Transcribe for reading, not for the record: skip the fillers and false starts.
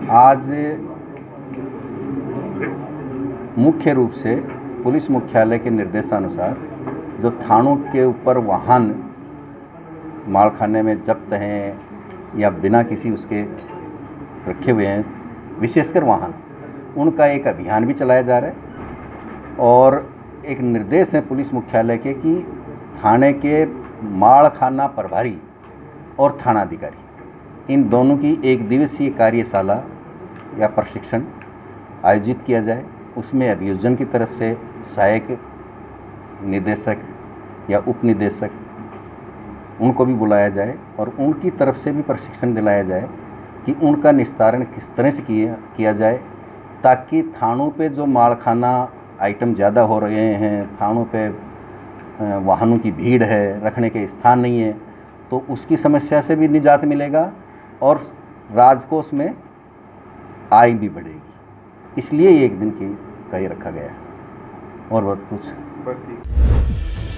आज मुख्य रूप से पुलिस मुख्यालय के निर्देशानुसार जो थानों के ऊपर वाहन मालखाने में जब्त हैं या बिना किसी उसके रखे हुए हैं, विशेषकर वाहन, उनका एक अभियान भी चलाया जा रहा है। और एक निर्देश है पुलिस मुख्यालय के कि थाने के मालखाना प्रभारी और थानाधिकारी इन दोनों की एक दिवसीय कार्यशाला या प्रशिक्षण आयोजित किया जाए। उसमें अभियोजन की तरफ से सहायक निदेशक या उप निदेशक उनको भी बुलाया जाए और उनकी तरफ से भी प्रशिक्षण दिलाया जाए कि उनका निस्तारण किस तरह से किया जाए, ताकि थानों पे जो मालखाना आइटम ज़्यादा हो रहे हैं, थानों पे वाहनों की भीड़ है, रखने के स्थान नहीं है, तो उसकी समस्या से भी निजात मिलेगा और राजकोष में आय भी बढ़ेगी। इसलिए एक दिन का ये रखा गया है और बहुत कुछ।